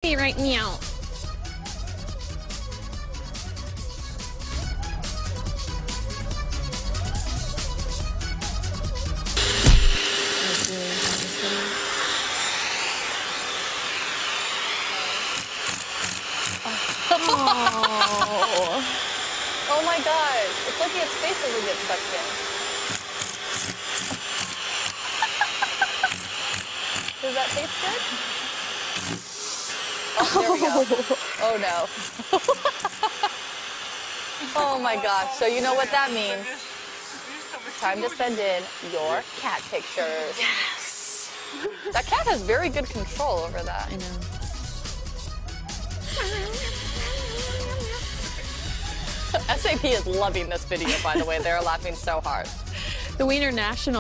Be right meow. Oh. Oh my gosh. It's like its face doesn't get sucked in. Does that taste good? Oh, there we go. Oh no. Oh my gosh. So you know what that means. It's time to send in your cat pictures. Yes. That cat has very good control over that. I know. SAP is loving this video, by the way. They're laughing so hard. The Wiener National